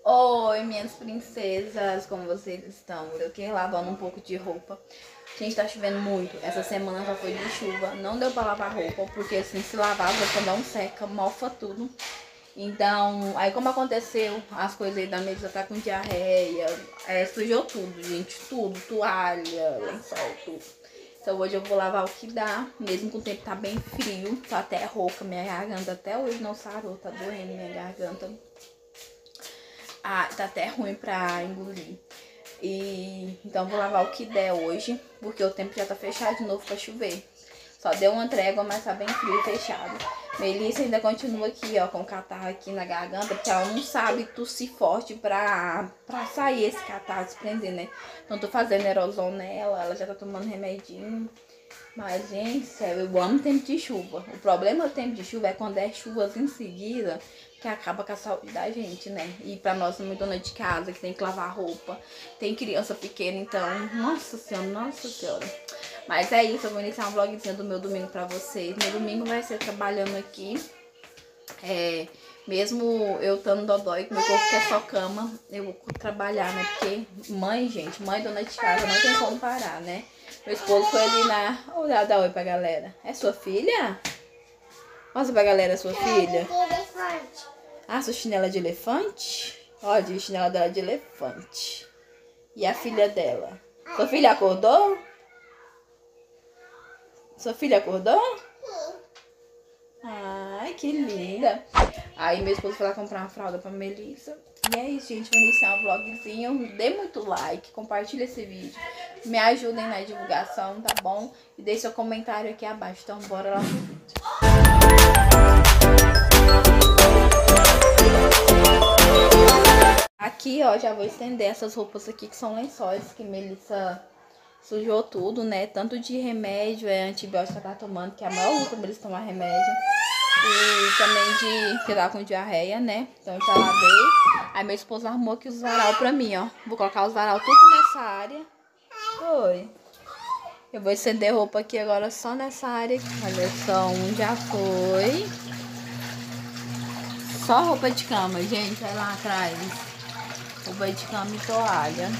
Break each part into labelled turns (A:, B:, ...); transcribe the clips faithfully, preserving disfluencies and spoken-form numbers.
A: Oi, minhas princesas, como vocês estão? Eu aqui lavando um pouco de roupa. Gente, tá chovendo muito. Essa semana só foi de chuva. Não deu pra lavar roupa, porque assim, se lavar, a roupa não seca, mofa tudo. Então, aí como aconteceu, as coisas aí da mesa tá com diarreia, é, sujou tudo, gente, tudo, toalha, lençol, tudo. Então hoje eu vou lavar o que dá, mesmo com o tempo tá bem frio, tô até rouca, minha garganta até hoje não sarou, tá doendo minha garganta. Ah, tá até ruim pra engolir. E então vou lavar o que der hoje, porque o tempo já tá fechado de novo pra chover. Só deu uma trégua, mas tá bem frio e fechado. Melissa ainda continua aqui, ó, com o catarro aqui na garganta, porque ela não sabe tossir forte pra, pra sair esse catarro, desprender, né? Então tô fazendo aerosol nela, ela já tá tomando remedinho. Mas, gente, sério, eu amo tempo de chuva. O problema do tempo de chuva é quando é chuvas em seguida, que acaba com a saúde da gente, né? E pra nossa mãe dona de casa, que tem que lavar roupa, tem criança pequena, então, nossa senhora, nossa senhora. Mas é isso, eu vou iniciar um vlogzinho do meu domingo pra vocês. Meu domingo vai ser trabalhando aqui. É, mesmo eu estando dodói, que meu corpo quer só cama, eu vou trabalhar, né? Porque mãe, gente, mãe dona de casa, não tem como parar, né? Meu esposo foi ali na... Olha, dá oi pra galera. É sua filha? Mostra pra galera, é sua filha? Ah, sua chinela de elefante? Olha, de chinela dela de elefante. E a filha dela? Sua filha acordou? Sua filha acordou? Ai, que linda. Aí meu esposo foi lá comprar uma fralda pra Melissa. E é isso, gente. Vou iniciar um vlogzinho. Dê muito like, compartilha esse vídeo. Me ajudem na divulgação, tá bom? E deixe seu comentário aqui abaixo. Então bora lá pro vídeo. Aqui, ó, já vou estender essas roupas aqui que são lençóis que Melissa sujou tudo, né? Tanto de remédio, é antibiótico que ela tá tomando, que é a maior luta pra eles tomar remédio. E também de que tava com diarreia, né? Então eu já lavei. Aí meu esposo arrumou aqui os varal pra mim, ó. Vou colocar os varal tudo nessa área. Oi. Eu vou estender roupa aqui agora só nessa área aqui. Olha só, um já foi. Só roupa de cama, gente. Olha lá atrás. Roupa de cama e toalha.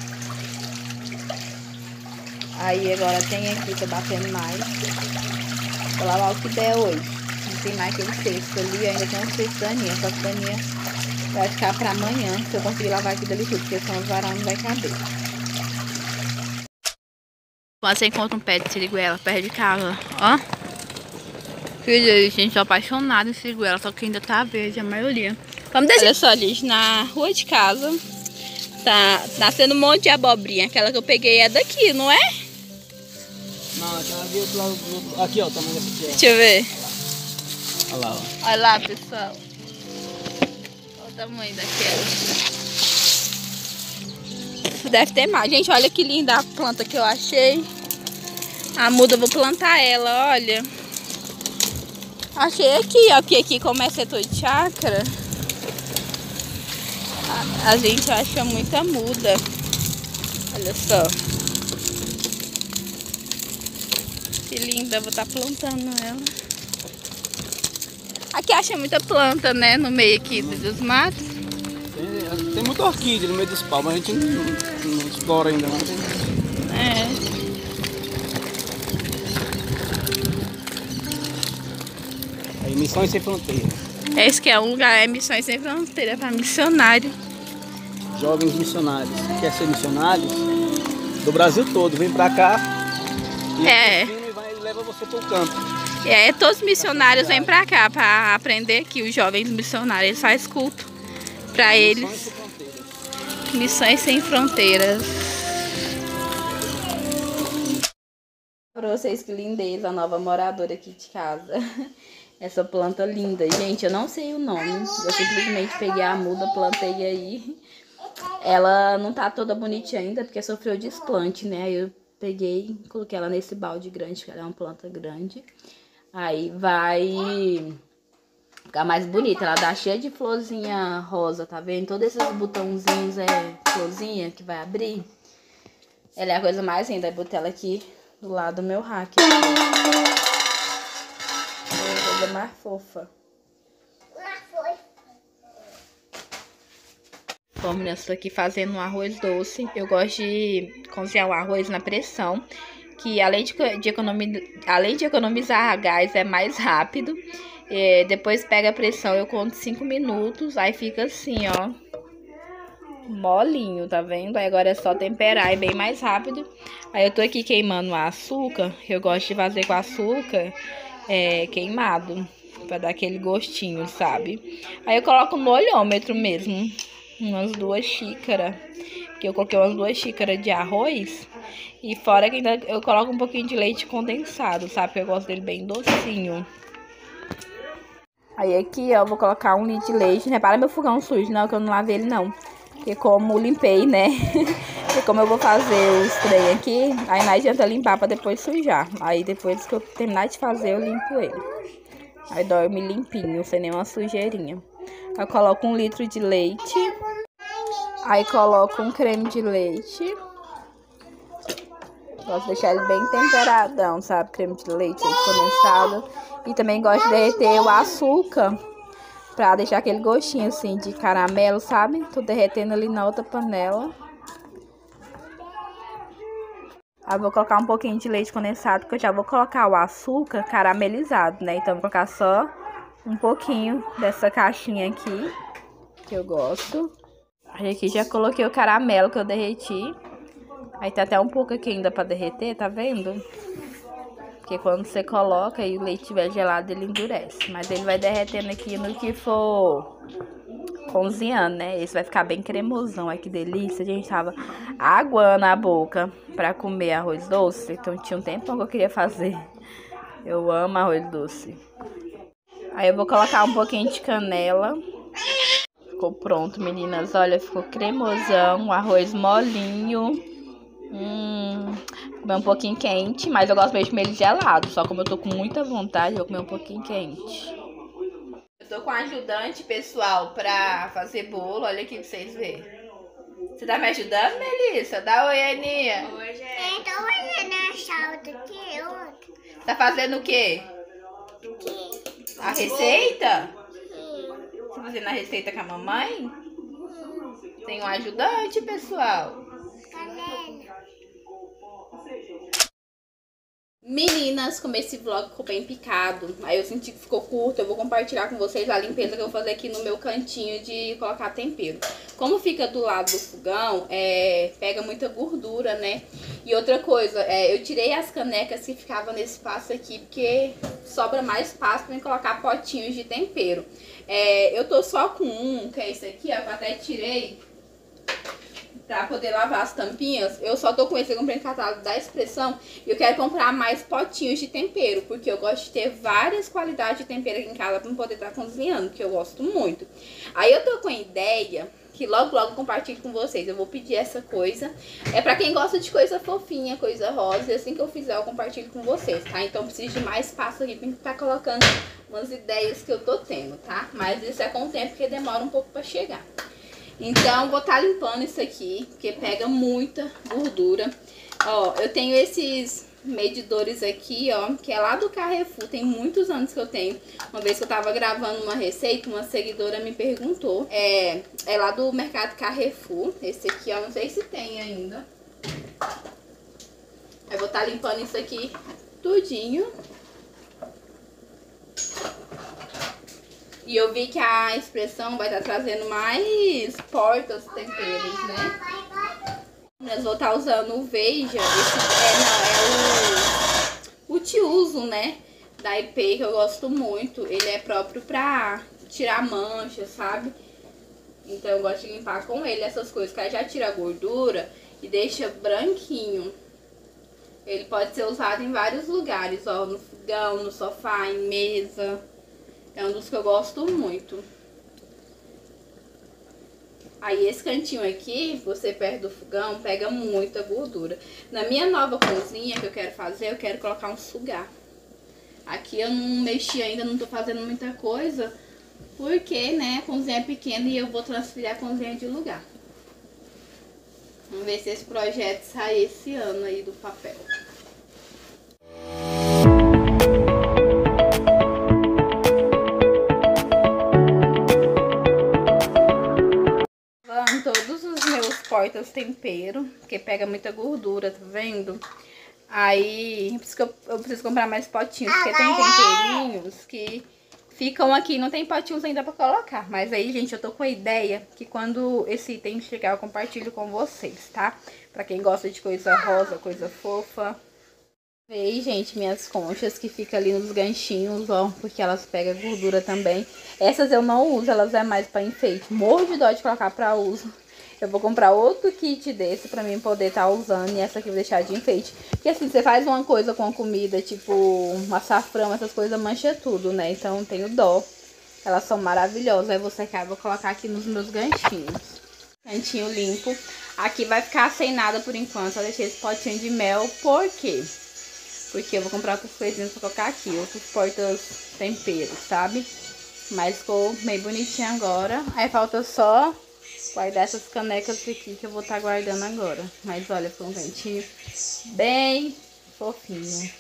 A: Aí agora tem aqui, tô batendo mais. Vou lavar o que der hoje. Não tem mais aquele cesto ali, ainda tem um cesto da Aninha. Só que a Aninha vai ficar pra amanhã, se eu conseguir lavar aqui dali tudo, porque senão o varal não vai caber. Quando você encontra um pé de siriguela perto de casa, ó. Filha, gente, tô apaixonada em siriguela, só que ainda tá verde a maioria. Vamos descer. Olha só, gente, na rua de casa tá nascendo um monte de abobrinha. Aquela que eu peguei é daqui, não é?
B: Não, aquela ali outro lado do outro. Aqui, ó, o tamanho dessa aqui, ó.
A: Deixa eu ver.
B: Olha lá, ó.
A: Olha lá, pessoal. Olha o tamanho daquela. Deve ter mais. Gente, olha que linda a planta que eu achei. A muda, eu vou plantar ela, olha. Achei aqui, ó, porque aqui como é setor de chácara, a, a gente acha muita muda. Olha só. Que linda, vou estar plantando ela. Aqui acha muita planta, né, no meio aqui dos matos.
B: Tem, tem muita orquídea no meio dos pau, mas a gente não, não, não explora ainda, não.
A: É.
B: Aí, Missões Sem Fronteira.
A: Esse que é um lugar, é Missões Sem Fronteira, para missionário.
B: Jovens missionários. Quer ser missionário? Do Brasil todo, vem pra cá. E
A: É.
B: E vai, leva você pro campo.
A: É, todos os missionários vêm pra cá para aprender aqui, os jovens missionários. Eles fazem culto pra eles.
B: Missões Sem Fronteiras.
A: Missões Sem Fronteiras. Pra vocês que lindeza, a nova moradora aqui de casa. Essa planta linda. Gente, eu não sei o nome. Eu simplesmente peguei a muda, plantei aí. Ela não tá toda bonitinha ainda, porque sofreu desplante, né? Aí eu peguei, coloquei ela nesse balde grande, que ela é uma planta grande. Aí vai ficar mais bonita. Ela dá cheia de florzinha rosa, tá vendo? Todos esses botãozinhos é florzinha que vai abrir. Ela é a coisa mais linda. Eu botei ela aqui do lado do meu rack. É a coisa mais fofa. Bom, meninas, estou aqui fazendo um arroz doce. Eu gosto de cozinhar o arroz na pressão, que além de, de, economizar, além de economizar gás, é mais rápido. É, depois pega a pressão, eu conto cinco minutos, aí fica assim, ó, molinho, tá vendo? Aí agora é só temperar, é bem mais rápido. Aí eu tô aqui queimando o açúcar. Eu gosto de fazer com açúcar é, queimado, pra dar aquele gostinho, sabe? Aí eu coloco no olhômetro mesmo, umas duas xícaras, que eu coloquei umas duas xícaras de arroz. E fora que ainda eu coloco um pouquinho de leite condensado, sabe? Porque eu gosto dele bem docinho. Aí aqui, ó, eu vou colocar um litro de leite. Repara meu fogão sujo, não, que eu não lavei ele, não. Porque como limpei, né? E como eu vou fazer os trem aqui, aí não adianta limpar pra depois sujar. Aí depois que eu terminar de fazer, eu limpo ele. Aí dorme limpinho, sem nenhuma sujeirinha. Aí eu coloco um litro de leite. Aí coloco um creme de leite. Gosto de deixar ele bem temperadão, sabe? Creme de leite condensado. E também gosto de derreter o açúcar pra deixar aquele gostinho assim de caramelo, sabe? Tô derretendo ali na outra panela. Aí vou colocar um pouquinho de leite condensado, porque eu já vou colocar o açúcar caramelizado, né? Então vou colocar só um pouquinho dessa caixinha aqui, que eu gosto. Aí aqui já coloquei o caramelo que eu derreti. Aí tá até um pouco aqui ainda pra derreter, tá vendo? Porque quando você coloca e o leite estiver gelado, ele endurece. Mas ele vai derretendo aqui no que for cozinhando, né? Esse vai ficar bem cremosão. Ai, que delícia. A gente tava aguando a boca pra comer arroz doce. Então tinha um tempão que eu queria fazer. Eu amo arroz doce. Aí eu vou colocar um pouquinho de canela. Ficou pronto, meninas. Olha, ficou cremosão. O arroz molinho. Hum, comer um pouquinho quente, mas eu gosto mesmo de comer ele gelado. Só como eu tô com muita vontade, eu vou comer um pouquinho quente. Eu tô com um ajudante, pessoal, pra fazer bolo. Olha aqui pra vocês verem. Você tá me ajudando, Melissa? Dá oi, Aninha.
C: Oi, gente. Eu tô fazendo a salda aqui, outra.
A: Tá fazendo o quê?
C: Aqui.
A: A receita?
C: Sim.
A: Você tá fazendo a receita com a mamãe? Tem um ajudante, pessoal. Meninas, como esse vlog ficou bem picado, aí eu senti que ficou curto, eu vou compartilhar com vocês a limpeza que eu vou fazer aqui no meu cantinho de colocar tempero. Como fica do lado do fogão, é, pega muita gordura, né? E outra coisa, é, eu tirei as canecas que ficavam nesse espaço aqui, porque sobra mais espaço pra eu colocar potinhos de tempero. É, eu tô só com um, que é esse aqui, ó, que eu até tirei pra poder lavar as tampinhas. Eu só tô com esse, eu comprei no catálogo da Expressão. E eu quero comprar mais potinhos de tempero, porque eu gosto de ter várias qualidades de tempero aqui em casa pra poder estar cozinhando, que eu gosto muito. Aí eu tô com a ideia que logo logo eu compartilho com vocês. Eu vou pedir essa coisa. É pra quem gosta de coisa fofinha, coisa rosa. E assim que eu fizer eu compartilho com vocês, tá? Então eu preciso de mais espaço aqui pra estar colocando umas ideias que eu tô tendo, tá? Mas isso é com o tempo, porque demora um pouco pra chegar. Então, vou estar limpando isso aqui, porque pega muita gordura. Ó, eu tenho esses medidores aqui, ó, que é lá do Carrefour. Tem muitos anos que eu tenho. Uma vez que eu tava gravando uma receita, uma seguidora me perguntou. É, é lá do mercado Carrefour. Esse aqui, ó, não sei se tem ainda. Eu vou estar limpando isso aqui tudinho. E eu vi que a Expressão vai estar trazendo mais portas temperos, né? Nós vou estar usando o Veja. Esse é, não, é o Multiuso, né? Da I P, que eu gosto muito. Ele é próprio pra tirar mancha, sabe? Então eu gosto de limpar com ele essas coisas, que aí já tira a gordura e deixa branquinho. Ele pode ser usado em vários lugares, ó. No fogão, no sofá, em mesa. É um dos que eu gosto muito. Aí esse cantinho aqui, você perto do fogão, pega muita gordura. Na minha nova cozinha que eu quero fazer, eu quero colocar um sugar. Aqui eu não mexi ainda, não tô fazendo muita coisa, porque, né, a cozinha é pequena e eu vou transferir a cozinha de lugar. Vamos ver se esse projeto sai esse ano aí do papel. todos os meus portas tempero, porque pega muita gordura, tá vendo? Aí, por isso que eu, eu preciso comprar mais potinhos, porque tem temperinhos que ficam aqui, não tem potinhos ainda pra colocar. Mas aí, gente, eu tô com a ideia que quando esse item chegar, eu compartilho com vocês, tá? Pra quem gosta de coisa rosa, coisa fofa. Veio, gente, minhas conchas que ficam ali nos ganchinhos, ó, porque elas pegam gordura também. Essas eu não uso, elas é mais pra enfeite. Morro de dó de colocar pra uso. Eu vou comprar outro kit desse pra mim poder estar tá usando, e essa aqui eu vou deixar de enfeite. Porque assim, você faz uma coisa com a comida, tipo um açafrão, essas coisas mancha tudo, né? Então tenho dó. Elas são maravilhosas. Aí eu vou secar e vou colocar aqui nos meus ganchinhos. Cantinho limpo. Aqui vai ficar sem nada por enquanto. Só deixei esse potinho de mel. Por quê? Porque eu vou comprar outras coisinhas pra colocar aqui. Outros portas temperos, sabe? Mas ficou meio bonitinho agora. Aí falta só guardar essas canecas aqui que eu vou estar tá guardando agora. Mas olha, ficou um cantinho bem fofinho.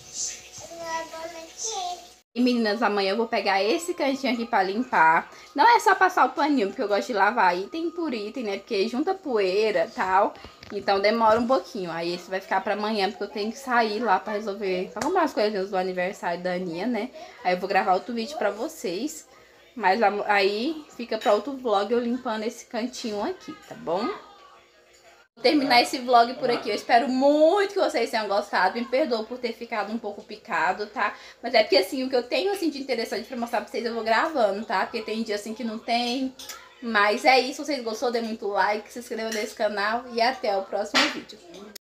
A: E meninas, amanhã eu vou pegar esse cantinho aqui pra limpar. Não é só passar o paninho, porque eu gosto de lavar item por item, né? Porque junta poeira e tal. Então demora um pouquinho. Aí esse vai ficar pra amanhã, porque eu tenho que sair lá pra resolver, pra comprar as coisas do aniversário da Aninha, né? Aí eu vou gravar outro vídeo pra vocês. Mas aí fica pra outro vlog eu limpando esse cantinho aqui, tá bom? Vou terminar esse vlog por aqui. Eu espero muito que vocês tenham gostado. Me perdoa por ter ficado um pouco picado, tá? Mas é porque assim, o que eu tenho assim de interessante pra mostrar pra vocês eu vou gravando, tá? Porque tem dia assim que não tem. Mas é isso. Se vocês gostou, dê muito like, se inscreva nesse canal e até o próximo vídeo.